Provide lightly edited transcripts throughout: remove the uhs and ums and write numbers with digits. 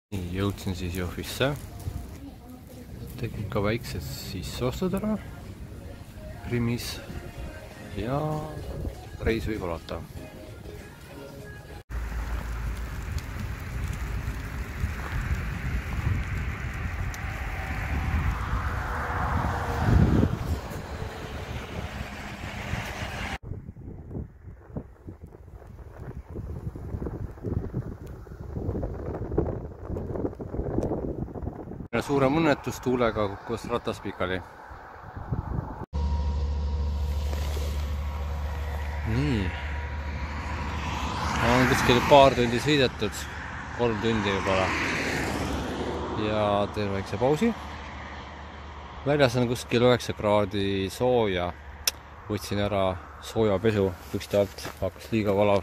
Nii, jõudsin siis Jõhvisse. Tegin ka väiksed sisseostud ära Primis ja reis võib alata. Suurem õnnetus, tuulega kukkus ratas pikali. Nii. On kuskil paar tundi sõidetud, 3 tundi juba. Ja teen väikse pausi. Väljas on kuskil 9 kraadi sooja. Võtsin ära soojapesu pükste alt, hakkas liiga valav.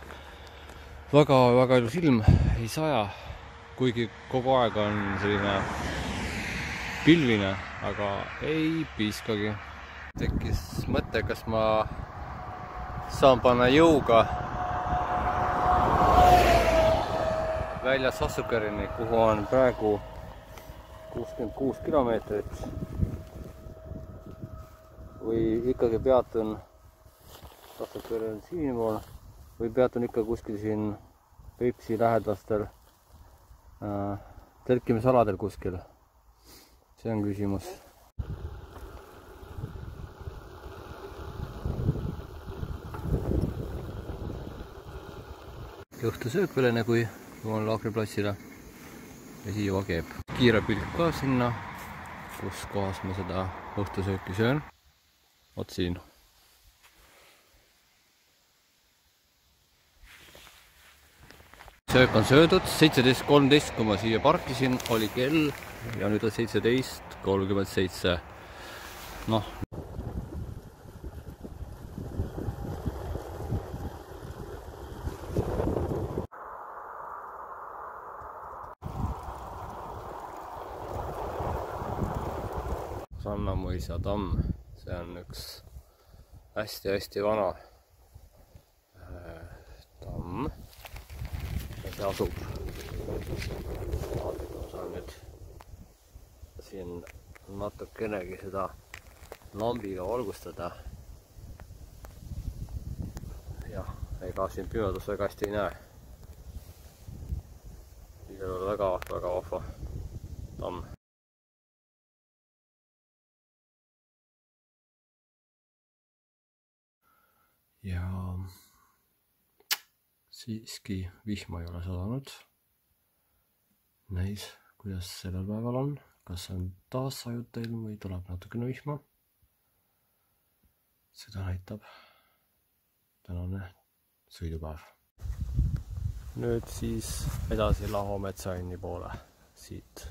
Väga ilus ilm, ei saja. Kuigi kogu aeg on selline pilvine, aga ei piiskagi. Tekkis mõte, kas ma saan panna jõuga välja Sassukerini, kuhu on praegu 66 kilomeetrit. Või ikkagi peatun Sassukerin siinpool või peatun ikka kuskil siin Peipsi lähedastel tõrkimisaladel kuskil. See on küsimus. Õhtusöök veel enne, kui jõuan laagriplatsile. Vesi juba keeb. Kiire pilk ka sinna, kus kohas ma seda õhtusööki söön. Oot siin. Söök on söödud, 17.13, kui ma siia parkisin, oli kell ja nüüd on 17.37. Noh. Rannamõisa tamm, see on üks hästi vana tamm. See asub. Ma saan nüüd siin natukenegi seda lambiga valgustada. Jah, ega siin pimedus väga hästi ei näe. Igal juhul väga vahva tamm. Ja siiski vihma ei ole sadanud. Näis, kuidas sellel päeval on. Kas on taas sajuta ilm või tuleb natukene vihma. Seda näitab tänane sõidupäev. Nüüd siis edasi Laho metsainni poole siit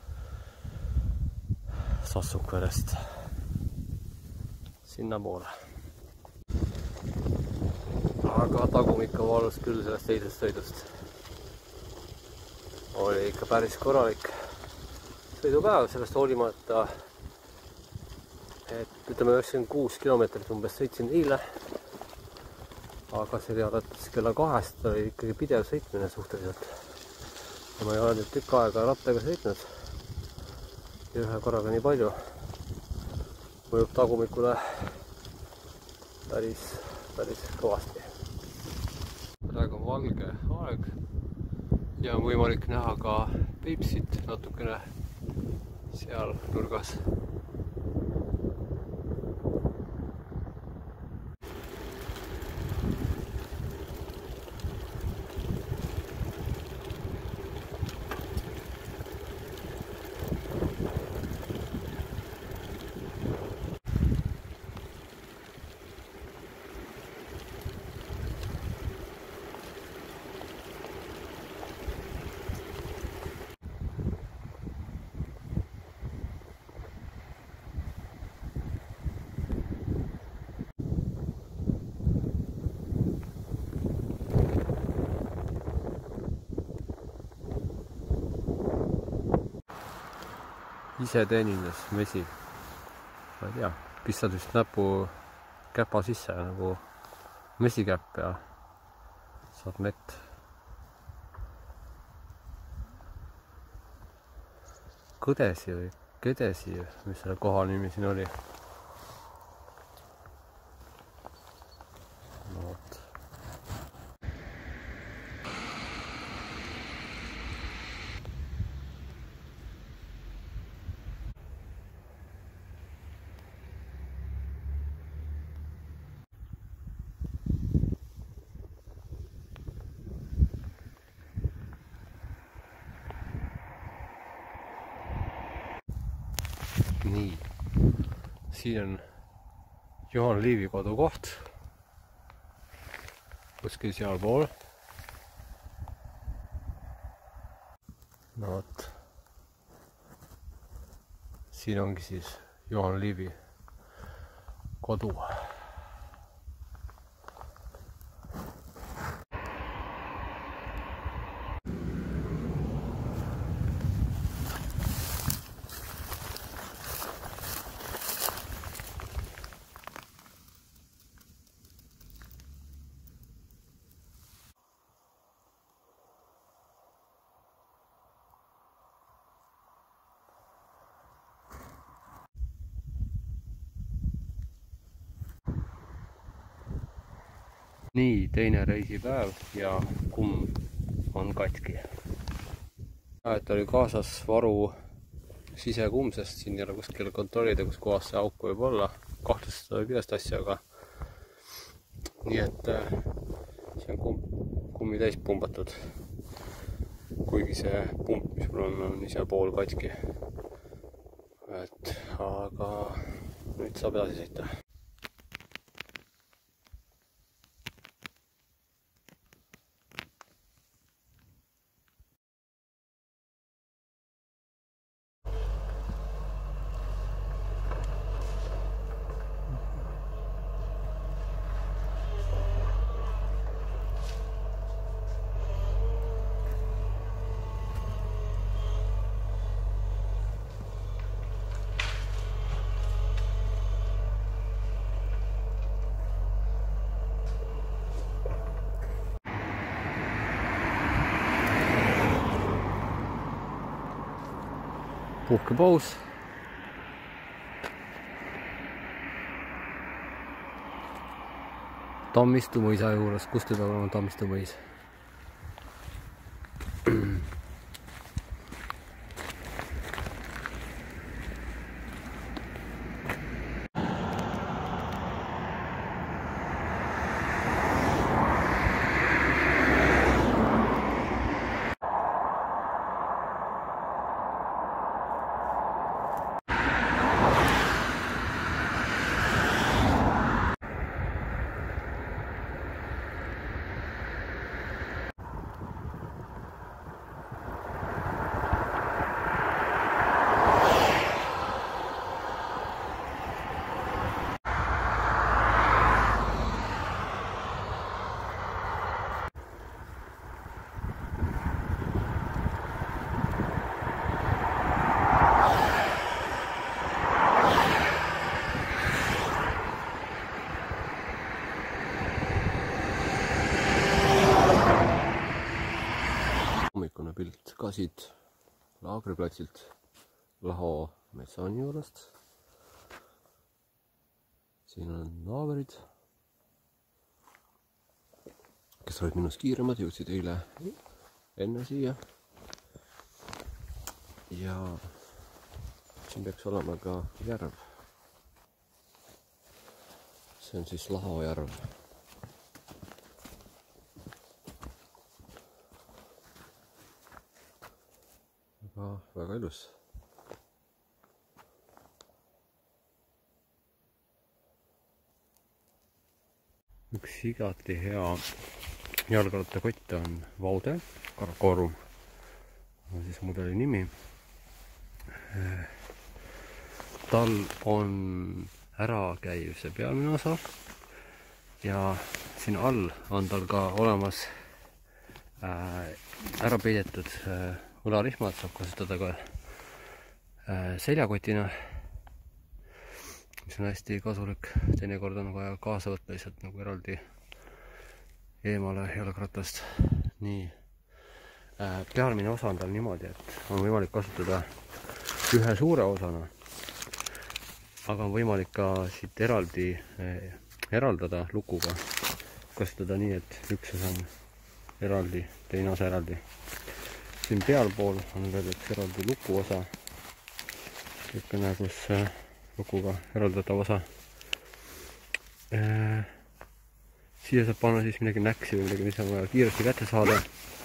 Sassukverest sinna poole. Aga tagumik on valus küll sellest teisest sõidust. Oli ikka päris korralik sõidupäev, sellest hoolimata, et ütleme 96 kilomeetrit umbes sõitsin eile, aga see oli alates kella 2 oli ikkagi pidev sõitmine suhteliselt. Ja ma ei ole nüüd tükk aega rattaga sõitnud ja ühe korraga nii palju. Mõjub tagumikule päris kõvasti. Praegu on valge aeg ja on võimalik näha ka Peipsit natukene seal nurgas. Ise teenindas mesi. Ma ei tea, pistad vist näpu käpa sisse nagu mesikäpp ja saad mett. Kõdesi või Kedesi, mis selle koha nimi siin oli. No vot. Nii, siin on Juhan Liivi kodukoht, kuskil sealpool. No vot, siin ongi siis Juhan Liivi kodu. Nii, teine reisipäev ja kumm on katki. Et oli kaasas varu sisekumm, sest siin ei ole kuskil kontrollida, kus kohas see auk võib olla. Kahtlustada võib igast asja, aga nii et see on kummi täis pumbatud. Kuigi see pump, mis mul on ise pool katki. Aga nüüd saab edasi sõita. Puhkepaus. Tammistu mõisa juures, kust teda on Tammistu mõis? Hommikune pilt ka siit laagriplatsilt Laho metsani juurest. Siin on naabrid, kes olid minust kiiremad, jõudsid eile enne siia. Ja siin peaks olema ka järv. See on siis Laho järv. Väga ilus. Üks igati hea jalgrattakott on Vaude Karakorum, on siis mudeli nimi. Tal on ärakäiv see pealmine osa ja siin all on tal ka olemas ära peidetud õlarihmad, saab kasutada ka seljakotina, mis on hästi kasulik. Teinekord on vaja kaasa võtta lihtsalt nagu eraldi eemale jalgratast. Nii, pealmine osa on tal niimoodi, et on võimalik kasutada ühe suure osana. Aga on võimalik ka siit eraldada lukuga. Kasutada nii, et üks osa on eraldi, teine osa eraldi. Siin pealpool on veel üks eraldi luku osa. Niisugune, kus lukuga eraldatav osa. Siia saab panna siis midagi näksi või midagi, mis on vaja kiiresti kätte saada.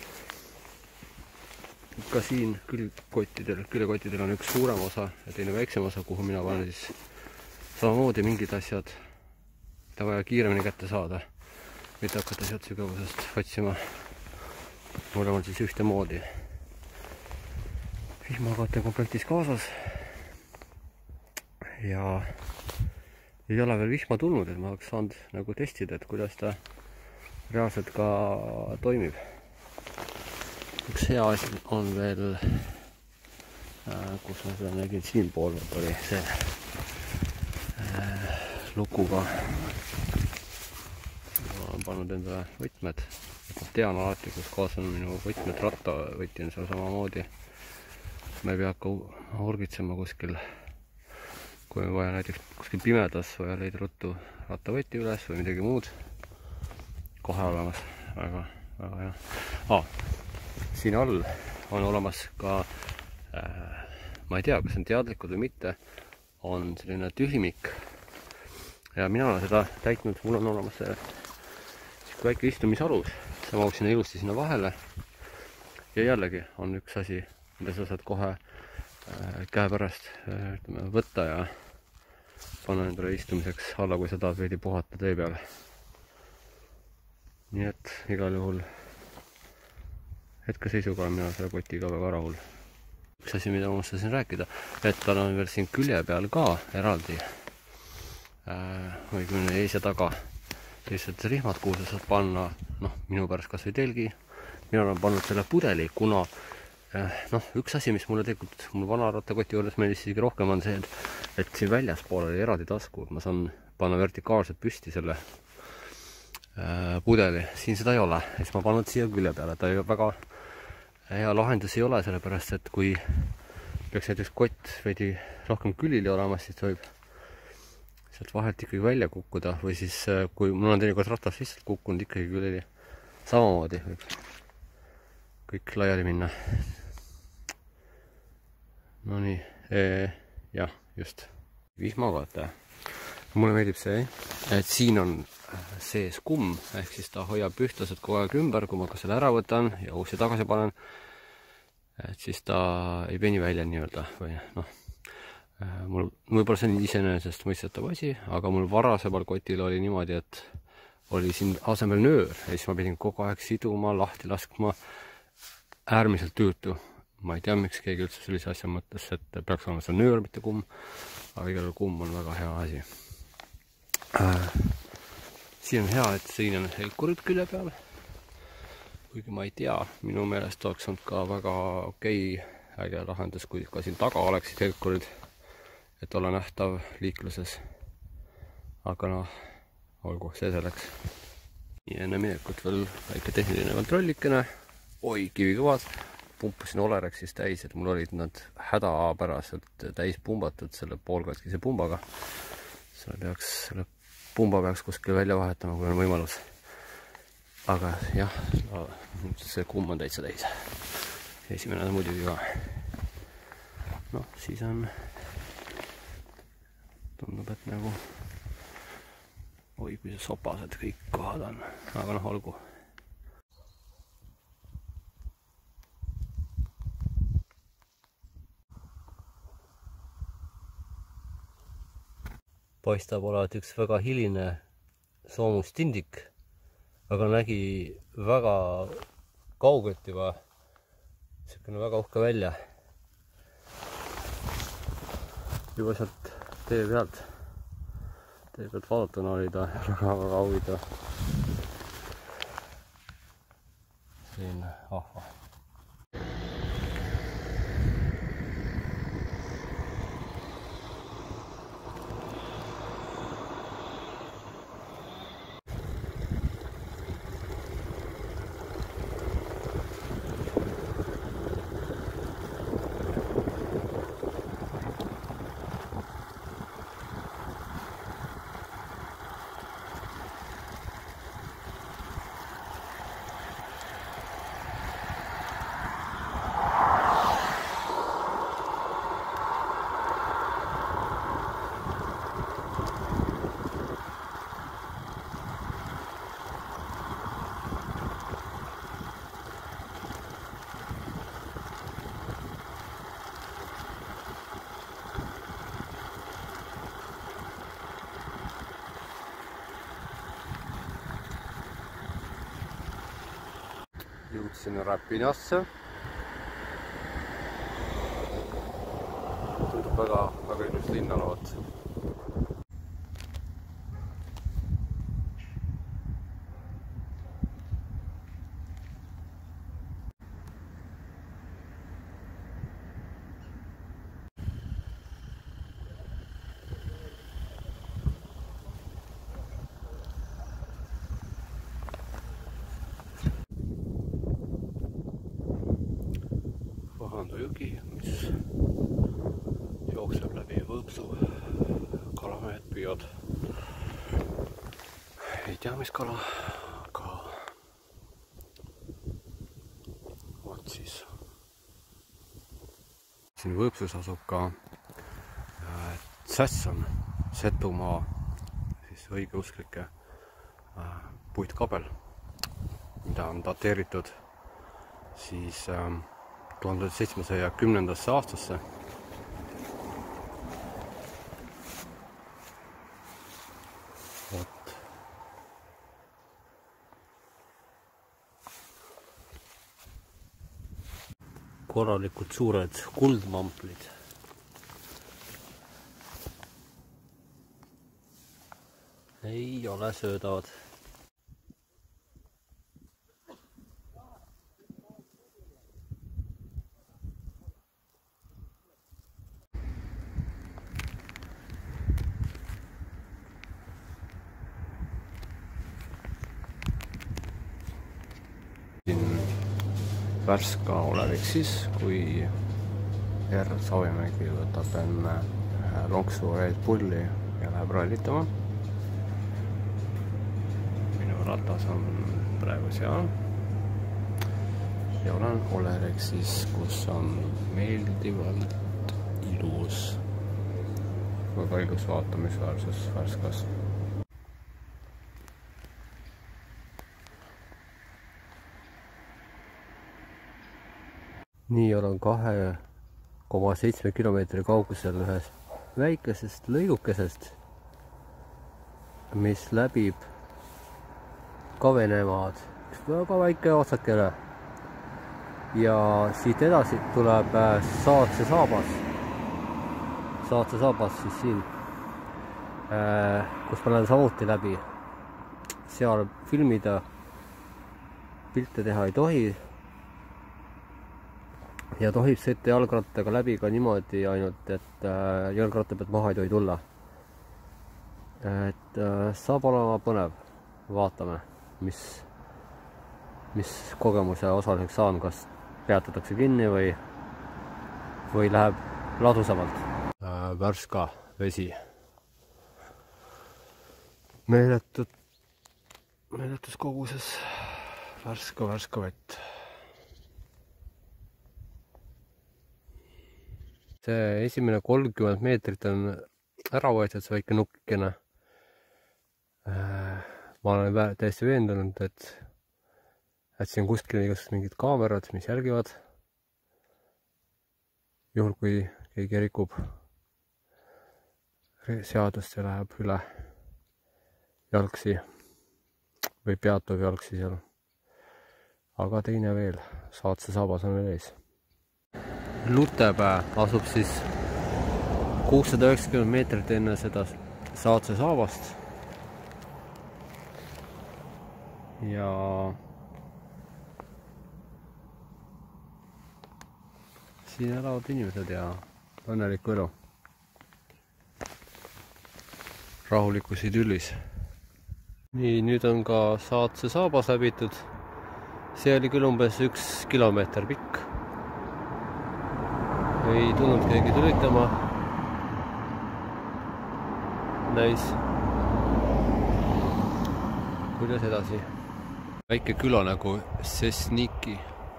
Ka siin küljekottidel on üks suurem osa ja teine väiksem osa, kuhu mina panen siis samamoodi mingid asjad, mida vaja kiiremini kätte saada. Mitte hakata sealt sügavusest otsima. Mul on siis ühtemoodi. Vihmakaate komplektis kaasas. Ja ei ole veel vihma tulnud, et ma oleks saanud nagu testida, et kuidas ta reaalselt ka toimib. Üks hea asi on veel, kus ma seda nägin, siin pool oli see lukuga. Ma olen pannud endale võtmed. Ma tean alati, kus koos on minu võtmed, rattavõti on seal samamoodi. Ma ei pea hakka urgitsema kuskil. Kui on vaja näiteks kuskil pimedas vaja leida ruttu rattavõti üles või midagi muud. Kohe olemas. Väga hea. Siin all on olemas ka, ma ei tea, kas on teadlikud või mitte, on selline tühimik. Ja mina olen seda täitnud, mul on olemas väike istumisalus. See mahub sinna ilusti sinna vahele. Ja jällegi on üks asi, mida sa saad kohe käe pärast võtta ja panna endale istumiseks alla, kui sa tahad veidi puhata tee peale. Nii et igal juhul hetkeseisuga on mina selle kotiga väga rahul. Üks asi, mida ma unustasin rääkida, et tal on veel siin külje peal ka eraldi õigemini ees ja taga sellised rihmad, kuhu sa saad panna minu pärast kas või telgi. Mina olen pannud selle pudeli, kuna üks asi, mis mulle tegelikult mul vana rattakoti juures meeldis isegi rohkem, on see, et siin väljaspool oli eraldi tasku. Ma saan panna vertikaalselt püsti selle pudeli. Siin seda ei ole. Siis ma pannud siia külje peale. Ta väga hea lahendus ei ole, sellepärast, et kui peaks näiteks kott veidi rohkem külili olema, siis võib sealt vahelt ikkagi välja kukkuda. Või siis, kui mul on teinekord ratas lihtsalt kukkunud ikkagi külili, samamoodi võib kõik laiali minna. No nii, jah, just. Vihmakaate. Mulle meeldib see, et siin on sees kumm, ehk siis ta hoiab ühtlaselt kogu aeg ümber, kui ma ka selle ära võtan ja uuesti tagasi panen, et siis ta ei veni välja nii-öelda või mul võib-olla see on iseenesest mõistetav asi, aga mul varasemal kotil oli niimoodi, et oli siin asemel nöör ja siis ma pidin kogu aeg siduma, lahti laskma, äärmiselt tüütu. Ma ei tea, miks keegi üldse sellise asja mõttes, et peaks olema see nöör, mitte kumm, aga igal kumm on väga hea asi. Siin on hea, et siin on helkurid külje peal. Kuigi ma ei tea, minu meelest oleks olnud ka väga äge lahendus, kui ka siin taga oleksid helkurid, et olla nähtav liikluses. Aga olgu, see selleks. Ja enne minekut veel väike tehniline kontrollikene. Oi, kivikõvad. Pumpasin Olerexis täis, et mul olid nad hädapäraselt täis pumbatud selle poolkatkise pumbaga. Selle pumba peaks kuskil välja vahetama, kui on võimalus. Aga jah, see kumm on täitsa täis. Esimene on muidugi ka. Siis on, tundub, et nagu, oi, kui see sopased kõik kohad on. Aga olgu. Paistab olevat üks väga hiline soomustindik, aga nägi väga kaugelt juba selline väga uhke välja. Juba sealt tee pealt vaadatuna oli ta väga huvitav. Selline ahva. jõudsin Räpinasse. Tundub väga ilus linn olevat. Vahandu jõgi, mis jookseb läbi Võõpsu. Kalamehed püüavad. Ei tea, mis kala, aga vot siis. Siin Võõpsus asub ka Tsässon, Setumaa siis õigeusklike puitkabel, mida on dateeritud siis 1710. aastasse. Vot. Korralikud suured kuldmamplid. Ei ole söödavad. Värska olevik siis, kui R. Savimägi võtab enne lonksu Red Bulli ja läheb rallitama. Minu ratas on praegu seal. Ja olen Olerexis, kus on meeldivalt ilus. Väga ilus vaatamisväärsus Värskas. Nii olen 2,7 kilomeetri kaugusel ühes väikesest lõigukesest, mis läbib Kavenemaad. Üks väga väike otsakene. Ja siit edasi tuleb Saatse saabas. Saatse saabas siis siin, kus ma lähen samuti läbi. Seal filmida, pilte teha ei tohi. Ja tohib sõita jalgrattaga läbi ka niimoodi ainult, et jalgratta pealt maha ei tohi tulla. Et saab olema põnev. Vaatame, mis kogemuse osaliseks saan, kas peatatakse kinni või läheb ladusamalt. Värska vesi. Meeletus koguses värska vett. See esimene 30 meetrit on ära võetud, see väike nukkene. Ma olen täiesti veendunud, et siin kuskil on igasugused mingid kaamerad, mis jälgivad. Juhul kui keegi rikub seadust ja läheb üle jalgsi või peatub jalgsi seal. Aga teine veel, Saatse saabas on veel ees. Lutepää asub siis 690 meetrit enne seda Saatse saabast. Ja siin elavad inimesed ja õnnelikku elu. Rahulikus idüllis. Nii, nüüd on ka Saatse saabas läbitud. See oli küll umbes 1 kilomeeter pikk. Ei tulnud keegi tulitama. Näis. Kuidas edasi? Väike küla nagu Sesniki.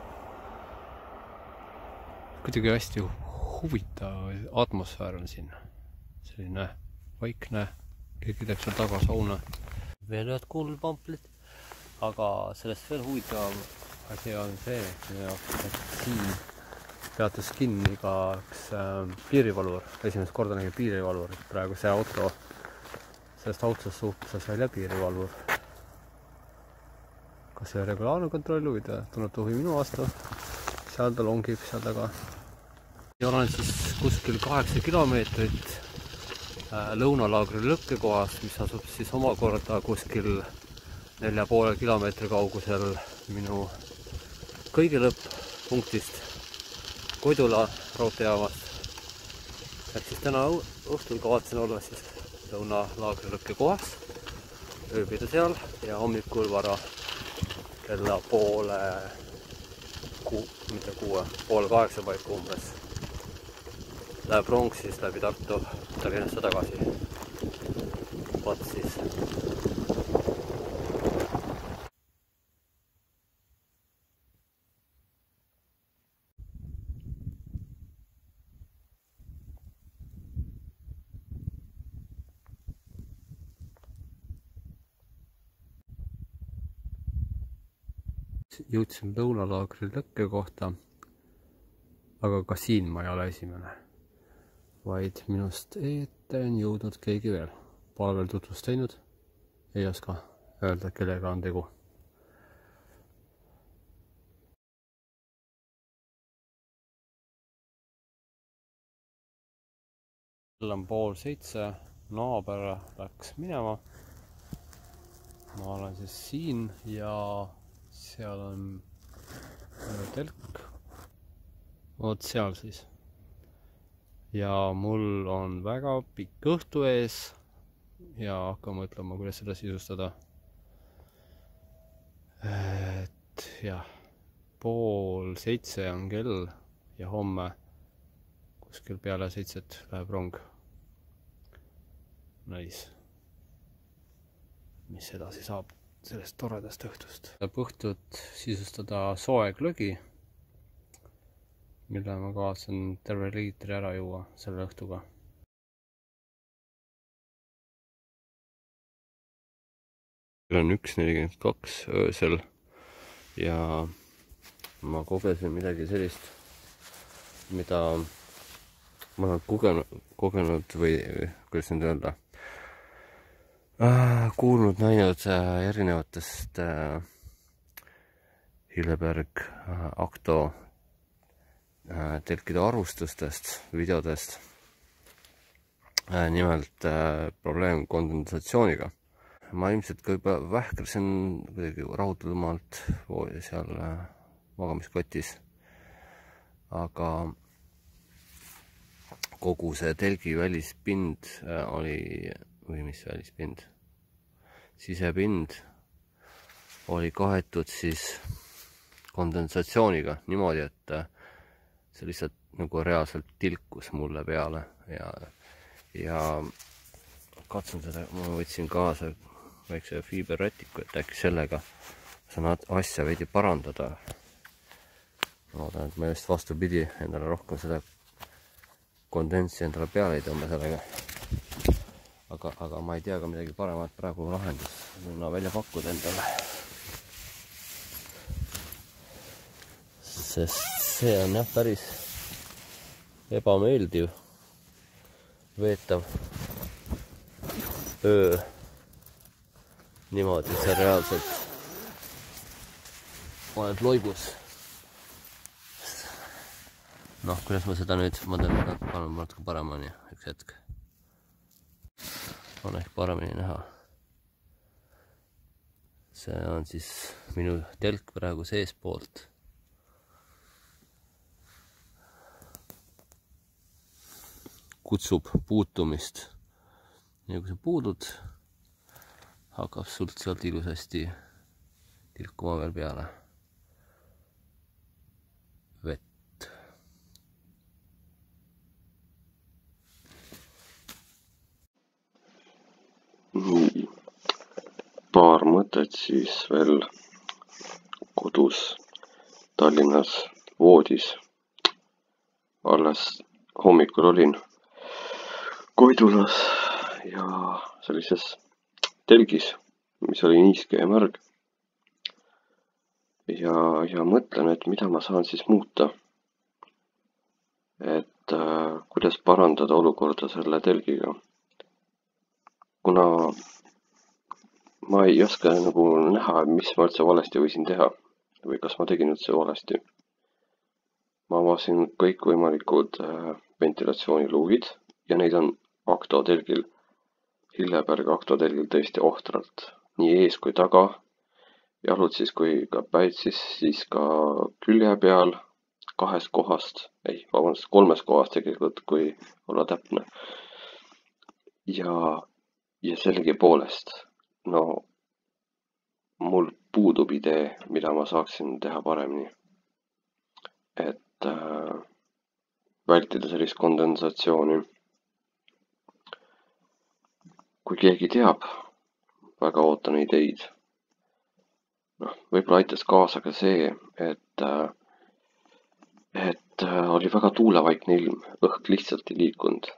Kuidagi hästi huvitav atmosfäär on siin. Selline vaikne. Keegi teeb seal taga sauna. Veel ühed kuldpamplid. Aga sellest veel huvitavam asi on see, et siin peatus kinni ka üks piirivalvur. Esimest korda nägi piirivalvur. Praegu see auto, sellest autost suhtes välja piirivalvur. kas see regulaarne kontroll või ta tunneb huvi minu vastu. Seal ta longib seal taga. Ja olen siis kuskil 8 kilomeetrit lõunalaagri lõkkekohast, mis asub siis omakorda kuskil 4,5 kilomeetri kaugusel minu kõige lõpp-punktist Koidula raudteejaamast. Et siis täna õhtul kavatsen olla siis lõunalaagri lõkkekohas, ööbida seal ja hommikul vara kella poole 8 paiku umbes läheb rong siis läbi Tartu Tallinnasse tagasi. Vaat siis. Jõudsin lõunalaagri lõkke kohta, aga ka siin ma ei ole esimene, vaid minust ette on jõudnud keegi veel. Pole veel tutvust teinud, ei oska öelda, kellega on tegu. Kell on 6:30, naaber läks minema. Ma olen siis siin ja seal on telk, vot seal siis. Ja mul on väga pikk õhtu ees ja hakkan mõtlema, kuidas seda sisustada. Et jah, 6:30 on kell ja homme kuskil peale 7 läheb rong. Nice. Mis edasi saab sellest toredast õhtust. Õhtut sisustada soe glögi, mille ma kavatsen terve liitri ära juua selle õhtuga. Kell on 1:42 öösel ja ma kogesin midagi sellist, mida ma olen kogenud või kuidas nüüd öelda, kuulnud, näinud erinevatest Hilleberg, Acto telkide arvustustest, videodest. Nimelt probleem kondensatsiooniga. Ma ilmselt ka juba vähkersin kuidagi rahutumalt seal magamiskotis, aga kogu see telgi välispind oli, või mis välispind, sisepind oli kaetud siis kondensatsiooniga niimoodi, et see lihtsalt nagu reaalselt tilkus mulle peale ja katsun seda, ma võtsin kaasa väikse fiiberrätiku, et äkki sellega saan asja veidi parandada. Ma loodan, et ma just vastupidi endale rohkem seda kondentsi endale peale ei tõmba sellega. Aga ma ei tea ka midagi paremat praegu lahendust välja pakkuda endale. Sest see on jah päris ebameeldiv veetav öö niimoodi, et sa reaalselt oled loibus. Noh, kuidas ma seda nüüd, ma panen natuke paremini, üks hetk. On ehk paremini näha. See on siis minu telk praegu seespoolt. Kutsub puutumist. Ja kui sa puudud, hakkab sult sealt ilusasti tilkuma veel peale vett. Nii, paar mõtet siis veel kodus Tallinnas voodis. Alles hommikul olin Koidulas ja sellises telgis, mis oli niiske ja märg. Ja mõtlen, et mida ma saan siis muuta. Et kuidas parandada olukorda selle telgiga. Kuna ma ei oska nagu näha, mis ma üldse valesti võisin teha või kas ma tegin üldse valesti. ma avasin kõikvõimalikud ventilatsiooniluugid ja neid on aktotelgil, Hilleberg aktotelgil tõesti ohtralt, nii ees kui taga, jalutsis kui ka päitsis, siis ka külje peal 2 kohast, ei, vabandust, 3 kohast tegelikult, kui olla täpne. ja sellegipoolest, no mul puudub idee, mida ma saaksin teha paremini, et vältida sellist kondensatsiooni. kui keegi teab, väga ootan ideid. noh, võib-olla aitas kaasa ka see, et oli väga tuulevaikne ilm, õhk lihtsalt ei liikunud.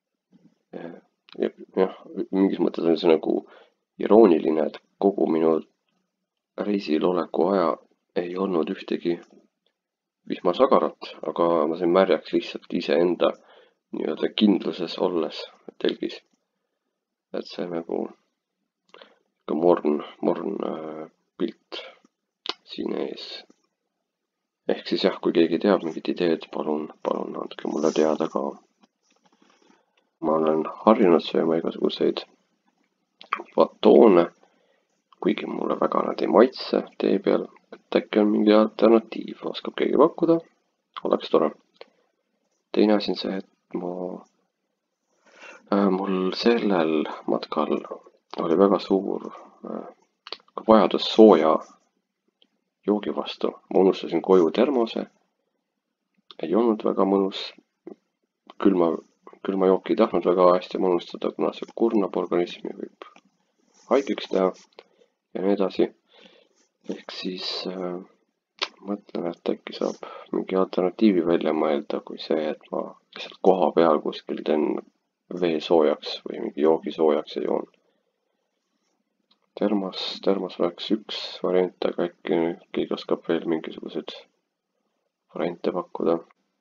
jah, mingis mõttes on see nagu irooniline, et kogu minu reisil oleku aja ei olnud ühtegi vihmasagarat, aga ma sain märjaks lihtsalt iseenda nii-öelda kindluses olles telgis. et see nagu ka morn pilt siin ees. ehk siis jah, kui keegi teab mingit ideed, palun andke mulle teada ka. ma olen harjunud sööma igasuguseid batoone, kuigi mulle väga nad ei maitse tee peal, et äkki on mingi alternatiiv, oskab keegi pakkuda, oleks tore. teine asi on see, et mul sellel matkal oli väga suur vajadus sooja joogi vastu. ma unustasin koju termose, ei olnud väga mõnus, külma jooki ei tahtnud väga hästi unustada, kuna see kurnab organismi, võib haigeks teha ja nii edasi. ehk siis mõtlen, et äkki saab mingi alternatiivi välja mõelda, kui see, et ma lihtsalt koha peal kuskil teen vee soojaks või mingi joogi soojaks ja joon. termos oleks üks variant, aga äkki keegi oskab veel mingisuguseid variante pakkuda.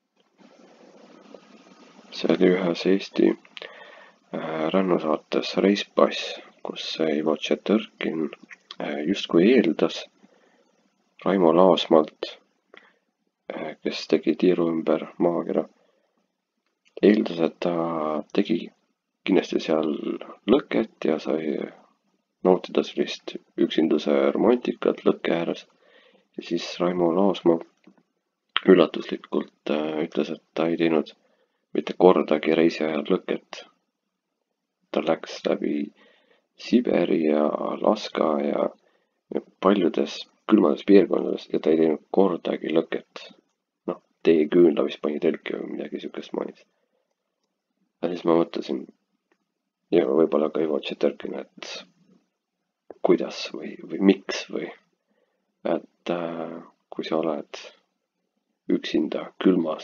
see oli ühes Eesti rännusaates Reispass, kus Ivo Tšetõrkin justkui eeldas Raimo Laasmalt, kes tegi tiiru ümber maakera, eeldas, et ta tegi kindlasti seal lõket ja sai nautida sellist üksinduse romantikat lõkke ääres. ja siis Raimo Laasmaa üllatuslikult ütles, et ta ei teinud mitte kordagi reisi ajal lõket. ta läks läbi Siberi ja Alaska ja paljudes külmades piirkondades ja ta ei teinud kordagi lõket. noh, teeküünla vist pani telki või midagi siukest mainis. ja siis ma mõtlesin, ja võib-olla ka Ivo Tšetõrkin, et kuidas või miks või, et kui sa oled üksinda külmas.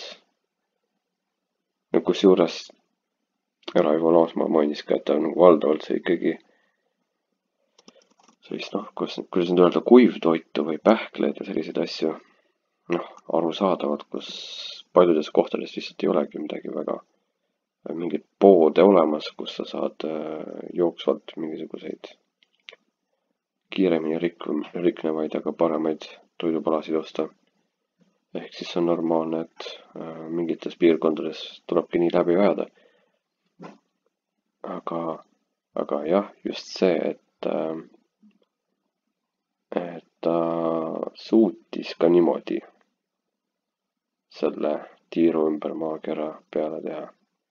kusjuures Raivo Laasmaa mainis ka, et ta on valdavalt see ikkagi sellist, kuidas nüüd öelda, kuivtoitu või pähkleid ja selliseid asju, arusaadavad, kus paljudes kohtades lihtsalt ei olegi midagi väga, mingeid poode olemas, kus sa saad jooksvalt mingisuguseid kiiremini riknevaid, aga paremaid toidupalasid osta. ehk siis on normaalne, et mingites piirkondades tulebki nii läbi ajada. aga jah, just see, et ta suutis ka niimoodi selle tiiru ümber maakera peale teha.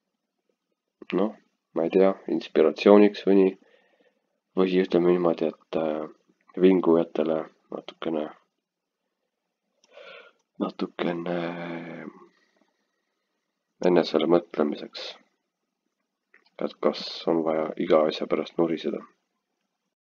ma ei tea, inspiratsiooniks või ütleme niimoodi, et vingujatele natukene enesele mõtlemiseks, et kas on vaja iga asja pärast nuriseda.